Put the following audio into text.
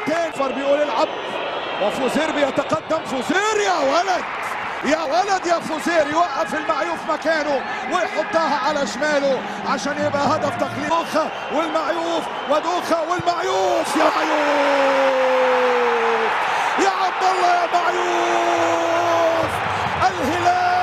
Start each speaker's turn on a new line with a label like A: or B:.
A: مرتين. فار بيقول العب وفوزير بيتقدم. فوزير يا ولد يا ولد يا فوزير، يوقف المعيوف مكانه ويحطها على شماله عشان يبقى هدف تقليدي. دوخة والمعيوف ودوخة والمعيوف. يا معيوف يا عبد الله يا معيوف. الهلال